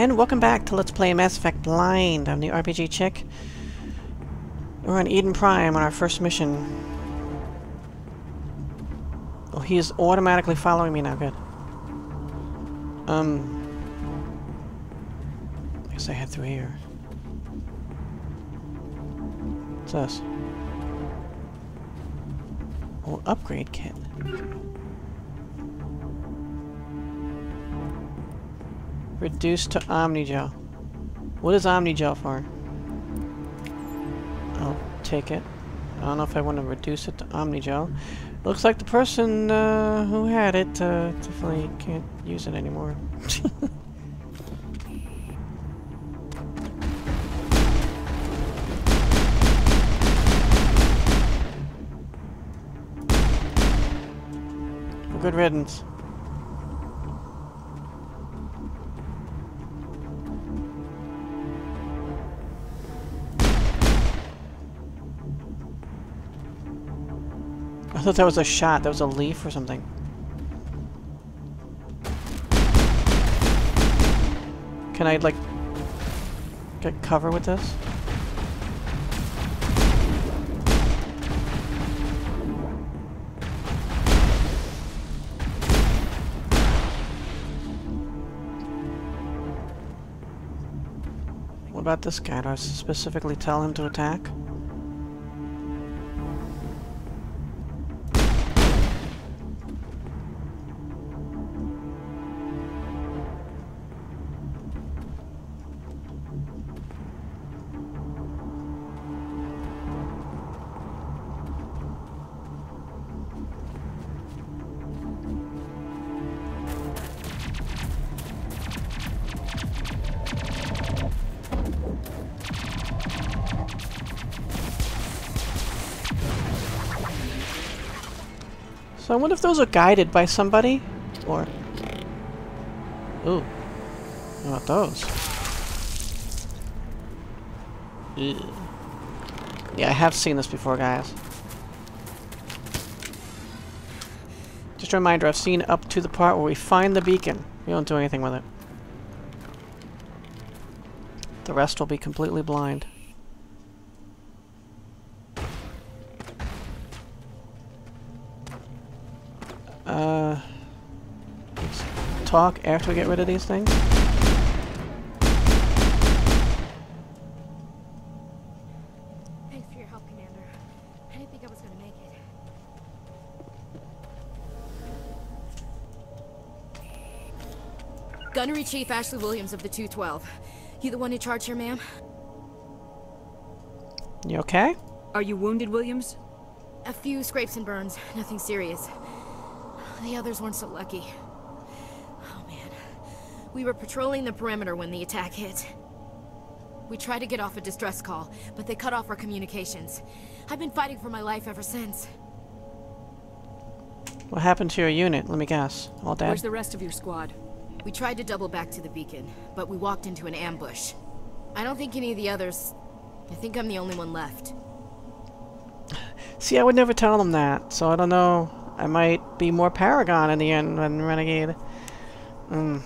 And welcome back to Let's Play Mass Effect Blind. I'm the RPG chick. We're on Eden Prime on our first mission. Oh, he is automatically following me now. Good. I guess I head through here. What's this? Oh, upgrade kit. Reduced to Omnigel. What is Omnigel for? I'll take it. I don't know if I want to reduce it to Omnigel. Looks like the person who had it definitely can't use it anymore. Good riddance. I thought that was a shot. That was a leaf or something. Can I, like, get cover with this? What about this guy? Do I specifically tell him to attack? So I wonder if those are guided by somebody, or... Ooh. What about those? Ew. Yeah, I have seen this before, guys. Just a reminder, I've seen up to the part where we find the beacon. We don't do anything with it. The rest will be completely blind. Let's talk after we get rid of these things. Thanks for your help, Commander. I didn't think I was gonna make it. Gunnery Chief Ashley Williams of the 212. You the one in charge here, ma'am? You okay? Are you wounded, Williams? A few scrapes and burns, nothing serious. The others weren't so lucky. Oh man. We were patrolling the perimeter when the attack hit. We tried to get off a distress call, but they cut off our communications. I've been fighting for my life ever since. What happened to your unit? Let me guess. All dead? Where's the rest of your squad? We tried to double back to the beacon, but we walked into an ambush. I don't think any of the others... I think I'm the only one left. See, I would never tell them that, so I don't know. I might be more Paragon in the end than Renegade. I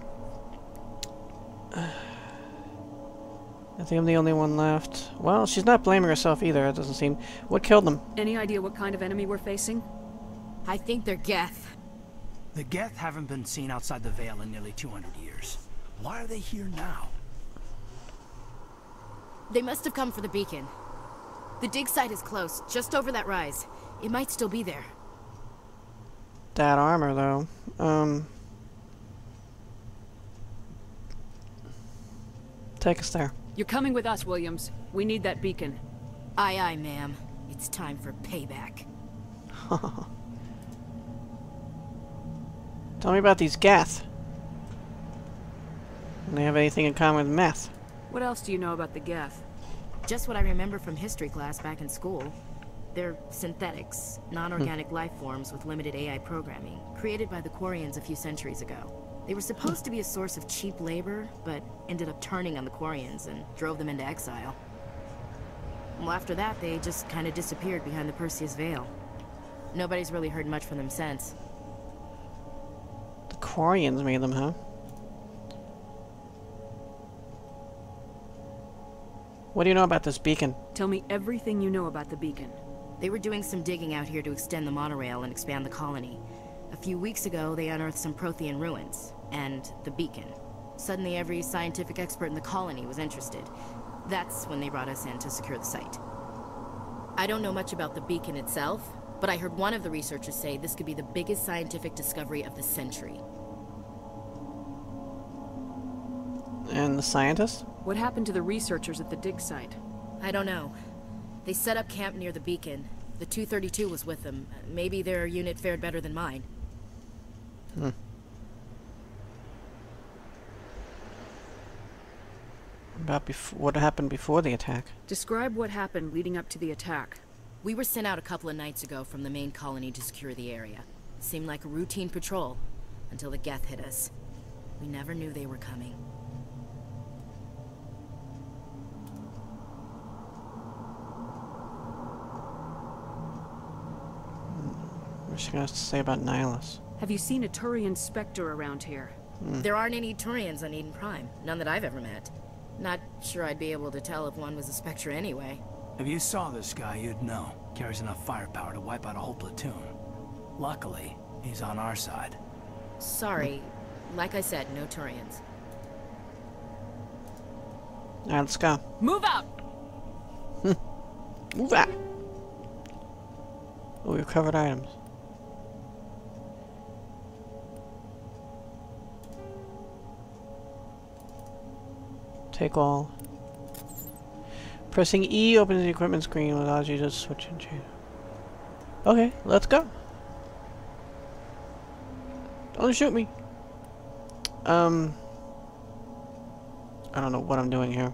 think I'm the only one left. Well, she's not blaming herself either, it doesn't seem. What killed them? Any idea what kind of enemy we're facing? I think they're Geth. The Geth haven't been seen outside the Veil in nearly 200 years. Why are they here now? They must have come for the beacon. The dig site is close, just over that rise. It might still be there. That armor, though. Take us there. You're coming with us, Williams. We need that beacon. Aye, aye, ma'am. It's time for payback. Tell me about these Geth. Do they have anything in common with meth? What else do you know about the Geth? Just what I remember from history class back in school. They're synthetics, non-organic life forms with limited AI programming, created by the Quarians a few centuries ago. They were supposed to be a source of cheap labor, but ended up turning on the Quarians and drove them into exile. Well, after that, they just kind of disappeared behind the Perseus Veil. Nobody's really heard much from them since. The Quarians made them, huh? What do you know about this beacon? Tell me everything you know about the beacon. They were doing some digging out here to extend the monorail and expand the colony. A few weeks ago, they unearthed some Prothean ruins, and the beacon. Suddenly, every scientific expert in the colony was interested. That's when they brought us in to secure the site. I don't know much about the beacon itself, but I heard one of the researchers say this could be the biggest scientific discovery of the century. And the scientist? What happened to the researchers at the dig site? I don't know. They set up camp near the beacon. The 232 was with them. Maybe their unit fared better than mine. Hmm. About what happened before the attack? Describe what happened leading up to the attack. We were sent out a couple of nights ago from the main colony to secure the area. It seemed like a routine patrol, until the Geth hit us. We never knew they were coming. What's she got to say about Nihilus? Have you seen a Turian Spectre around here? There aren't any Turians on Eden Prime. None that I've ever met. Not sure I'd be able to tell if one was a Spectre anyway. If you saw this guy, you'd know. Carries enough firepower to wipe out a whole platoon. Luckily, he's on our side. Sorry. Like I said, no Turians. Alright, let's go. Move out! Move out! Oh, we recovered items. Take all. Pressing E opens the equipment screen, allows you to switch and change. Okay, let's go. Don't shoot me. I don't know what I'm doing here.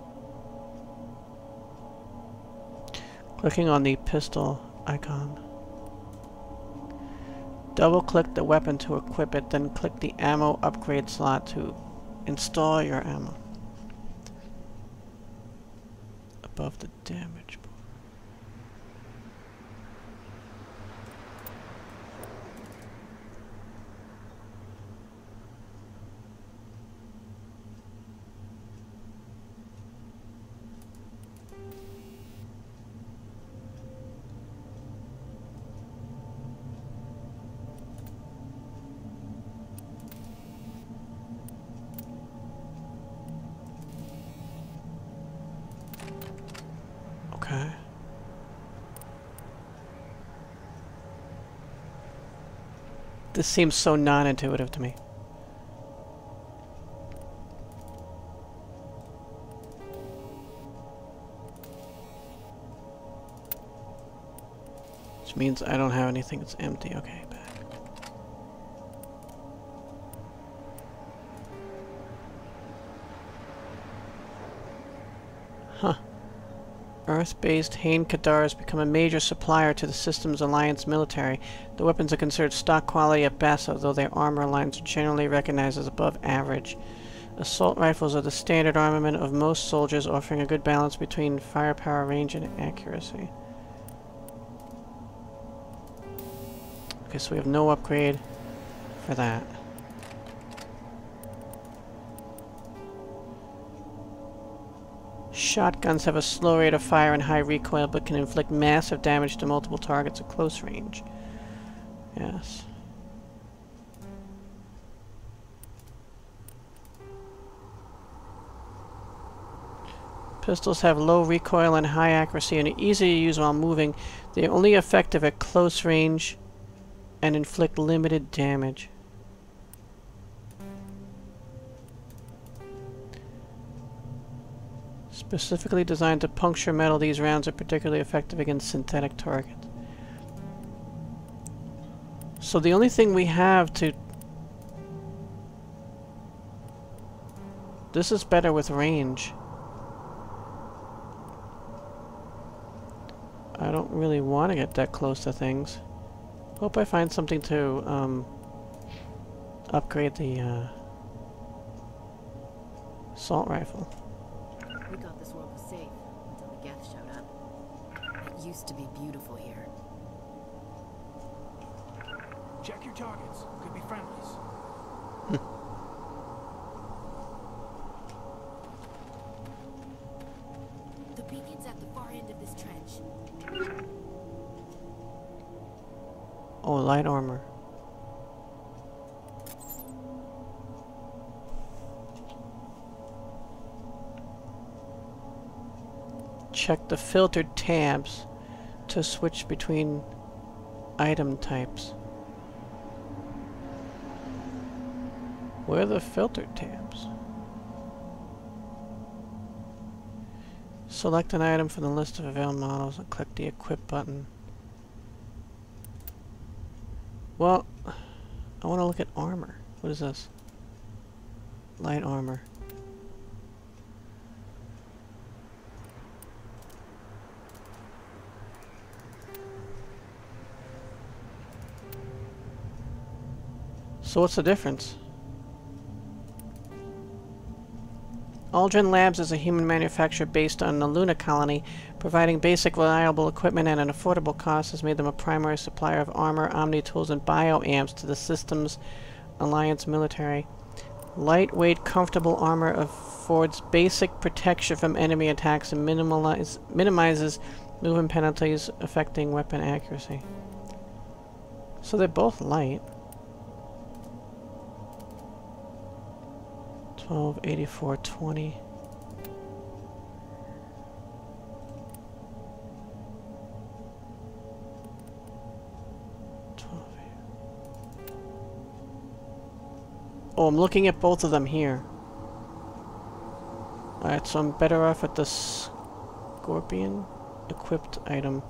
Clicking on the pistol icon. Double click the weapon to equip it, then click the ammo upgrade slot to install your ammo. Above the damage bar. Okay. This seems so non-intuitive to me. Which means I don't have anything that's empty. Okay, back. Huh. Earth-based Hain Kadar has become a major supplier to the system's alliance military. The weapons are considered stock quality at best, although their armor lines are generally recognized as above average. Assault rifles are the standard armament of most soldiers, offering a good balance between firepower, range, and accuracy. Okay, so we have no upgrade for that. Shotguns have a slow rate of fire and high recoil, but can inflict massive damage to multiple targets at close range. Yes. Pistols have low recoil and high accuracy and are easy to use while moving. They are only effective at close range and inflict limited damage. Specifically designed to puncture metal, these rounds are particularly effective against synthetic targets. So the only thing we have to... This is better with range. I don't really want to get that close to things. Hope I find something to upgrade the assault rifle. We thought this world was safe until the Geth showed up. It used to be beautiful here. Check your targets. Could be friendlies. Oh, light armor. Check the filtered tabs to switch between item types. Where are the filtered tabs? Select an item from the list of available models and click the equip button. Well, I want to look at armor. What is this? Light armor. So what's the difference? Aldrin Labs is a human manufacturer based on the Luna colony. Providing basic, reliable equipment at an affordable cost has made them a primary supplier of armor, omni-tools, and bioamps to the system's Alliance military. Lightweight, comfortable armor affords basic protection from enemy attacks and minimizes movement penalties affecting weapon accuracy. So they're both light. 12, 84, 20. Oh, I'm looking at both of them here. Alright, so I'm better off at the Scorpion equipped item.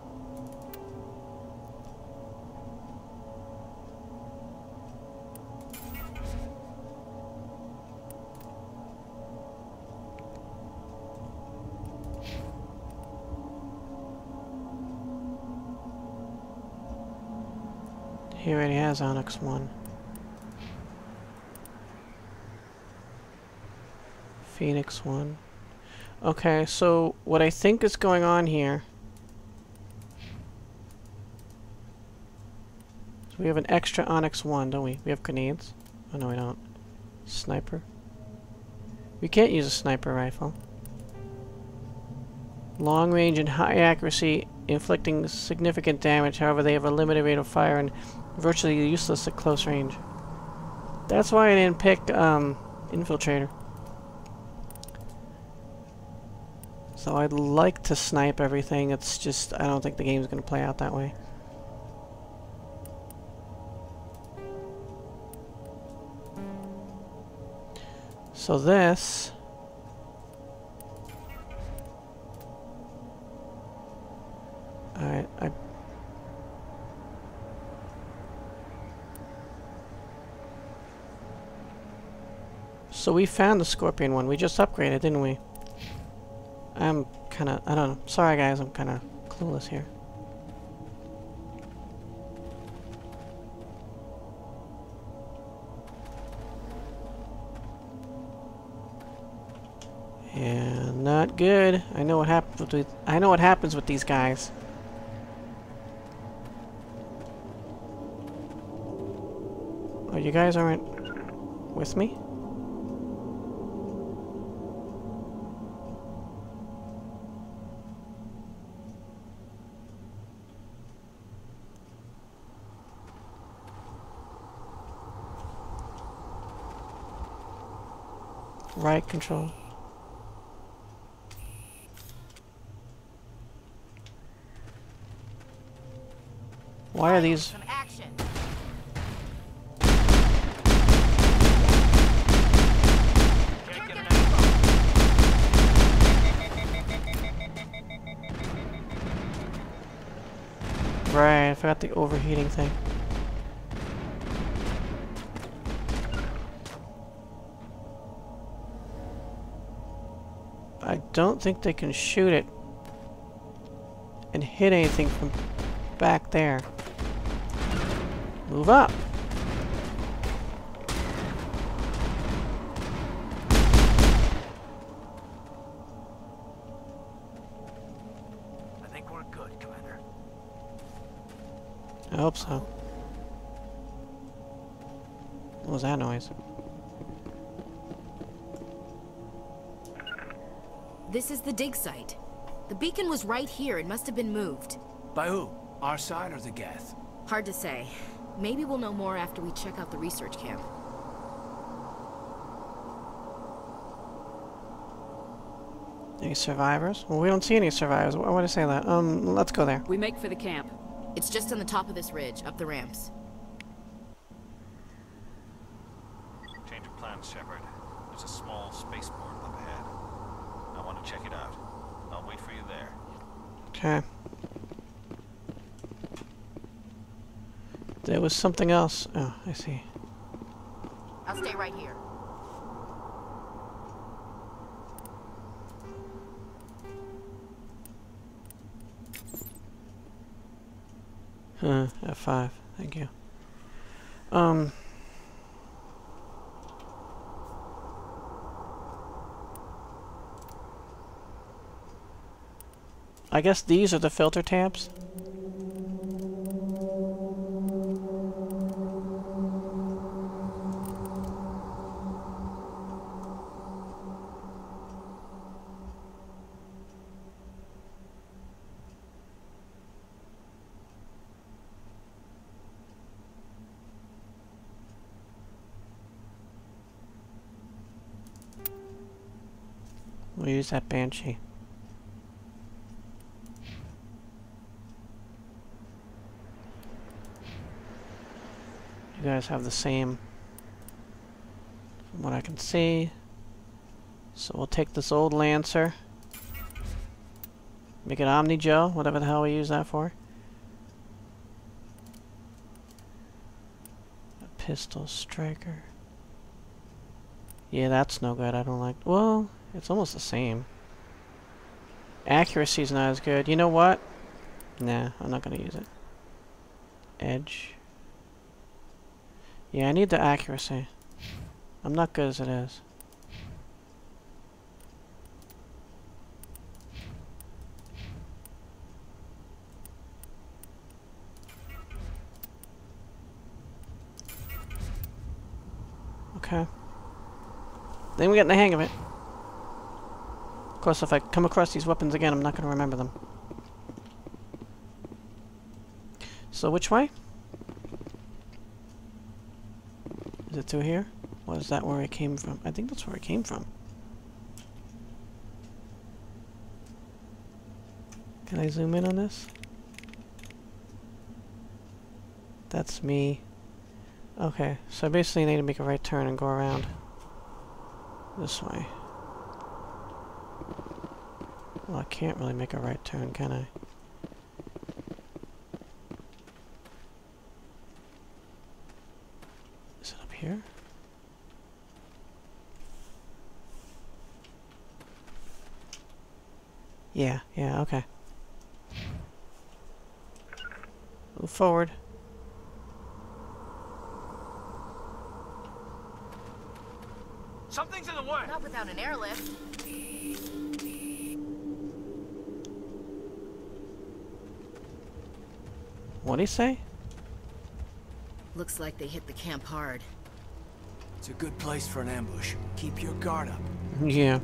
He already has Onyx 1. Phoenix 1. Okay, so what I think is going on here... So we have an extra Onyx 1, don't we? We have grenades. Oh no, we don't. Sniper. We can't use a sniper rifle. Long range and high accuracy, inflicting significant damage. However, they have a limited rate of fire and virtually useless at close range. That's why I didn't pick Infiltrator. So I'd like to snipe everything. It's just, I don't think the game's going to play out that way. So this... Alright, So we found the Scorpion one. We just upgraded, didn't we? I'm kinda... I don't know. Sorry guys, I'm kinda clueless here. Yeah, not good. I know what happens with these guys. Oh, you guys aren't with me? Right control. Why are these... Right, I forgot the overheating thing. I don't think they can shoot it and hit anything from back there. Move up. I think we're good, Commander. I hope so. What was that noise? This is the dig site. The beacon was right here. It must have been moved. By who? Our side or the Geth? Hard to say. Maybe we'll know more after we check out the research camp. Any survivors? Well, we don't see any survivors. Why would I say that? Let's go there. We make for the camp. It's just on the top of this ridge, up the ramps. Change of plans, Shepard. There's a small spaceport up ahead. I want to check it out. I'll wait for you there. Okay. There was something else. Oh, I see. I'll stay right here. F5. Thank you. I guess these are the filter tabs. We'll use that Banshee. You guys have the same, from what I can see. So we'll take this old Lancer, make it Omni-Gel, whatever the hell we use that for. A pistol striker. Yeah, that's no good. I don't like. Well, it's almost the same. Accuracy's not as good. You know what? Nah, I'm not gonna use it. Edge. Yeah, I need the accuracy. I'm not good as it is. Okay. Then we get in the hang of it. Of course, if I come across these weapons again, I'm not going to remember them. So which way? Is it through here? Or is that where it came from? I think that's where it came from. Can I zoom in on this? That's me. Okay, so I basically need to make a right turn and go around this way. Well, I can't really make a right turn, can I? Is it up here? Yeah, okay. Move forward. Something's in the way. Not without an airlift. What'd he say? Looks like they hit the camp hard. It's a good place for an ambush. Keep your guard up. Yeah.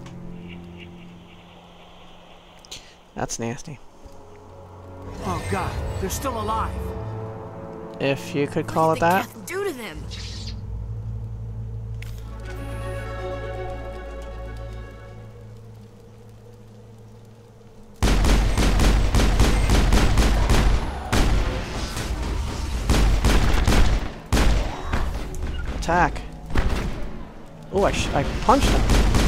That's nasty. Oh God, they're still alive. If you could call it What that. did the Geth do to them? Attack. Oh, I punched him.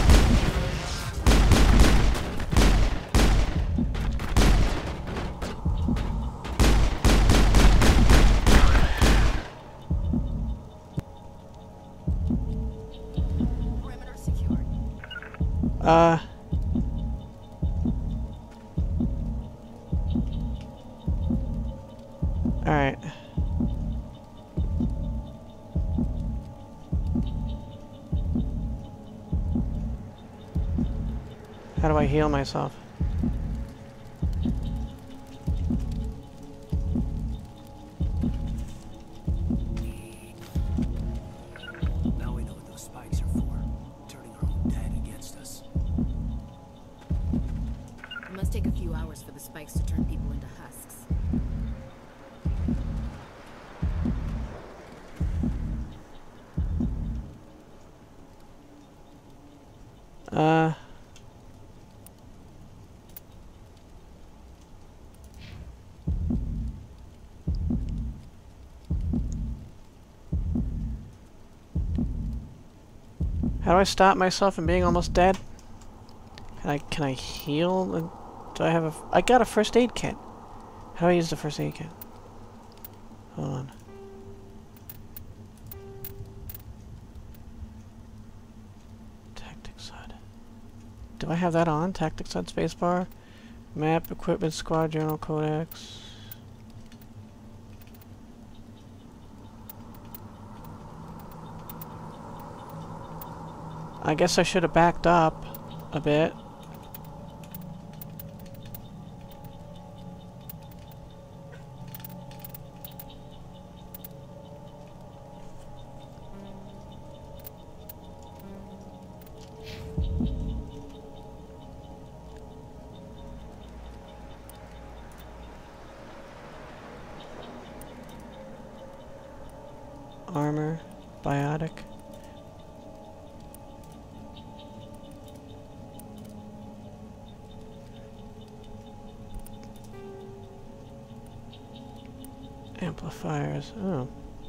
Perimeter secured. Alright. How do I heal myself? Now we know what those spikes are for. Turning our own dead against us. It must take a few hours for the spikes to turn people into husks. How do I stop myself from being almost dead? Can I heal? Do I have a... I got a first aid kit. How do I use the first aid kit? Hold on. Tactics HUD. Do I have that on? Tactics HUD spacebar? Map, equipment, squad, journal, codex. I guess I should have backed up a bit. Armor, biotic. Amplifiers. Oh.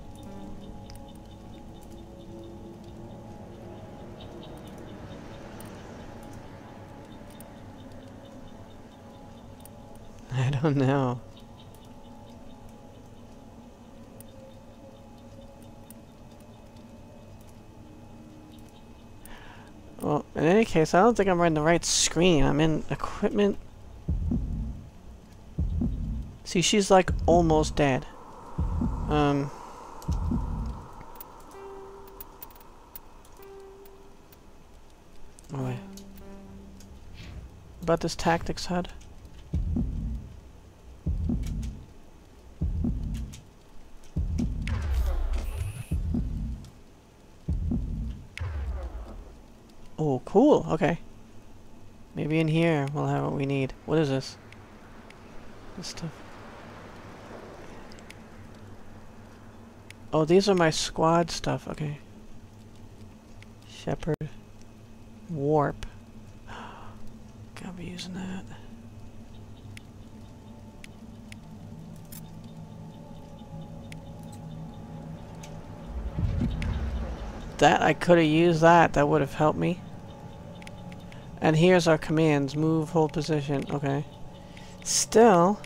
I don't know. Well, in any case, I don't think I'm in the right screen. I'm in equipment. See, she's like almost dead. Oh wait. About this tactics HUD. Oh, cool. Okay. Maybe in here we'll have what we need. What is this? This stuff. Oh, these are my squad stuff. Okay. Shepherd. Warp. Gotta be using that. That, I could have used that. That would have helped me. And here's our commands. Move, hold position. Okay. Still.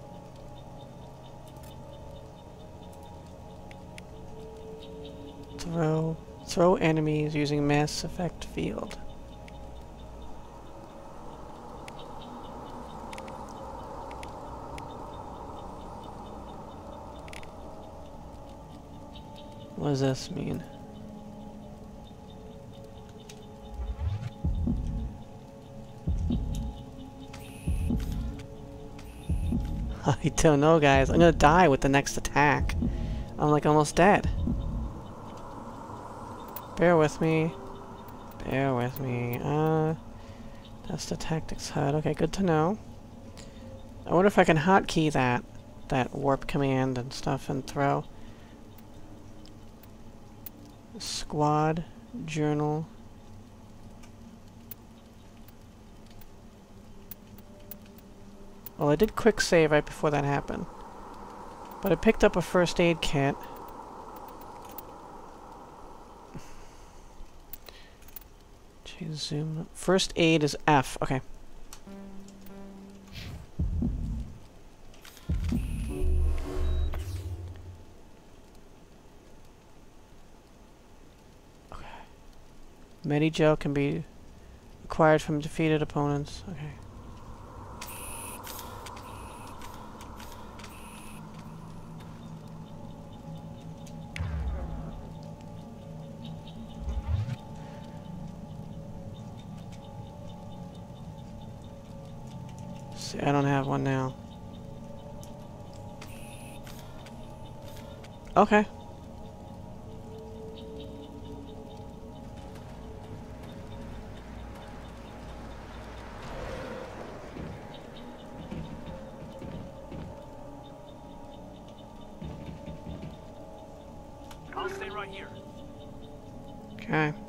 Throw enemies using mass effect field. What does this mean? I don't know, guys. I'm gonna die with the next attack. I'm like almost dead. Bear with me. Bear with me. That's the tactics HUD. Okay, good to know. I wonder if I can hotkey that warp command and stuff and throw. Squad, journal. Well, I did quick save right before that happened. But I picked up a first aid kit. Change zoom. First aid is F. Okay. Okay. Medi-gel can be acquired from defeated opponents. Okay. I don't have one now. Okay. here. Okay.